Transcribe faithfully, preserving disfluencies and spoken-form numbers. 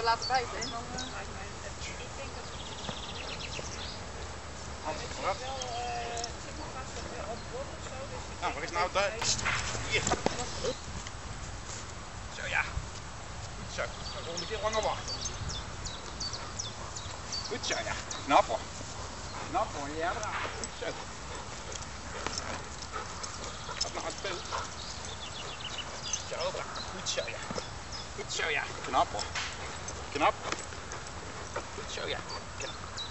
laten bijten en dan uh, lijkt mij het. Ik denk dat het Hans, wel uh, zit nog vast op bord of zo. Dus nou, waar is nou de... Hier. Zo ja. Goed zo. Dan volgende keer langer wachten. Goed zo ja. Knap hoor. Knap hoor. Ja, goed zo. Gaat nog aan het beeld. Zo, goed zo ja. Goed zo ja. Knap hoor. Knap. Goed zo ja. Knap.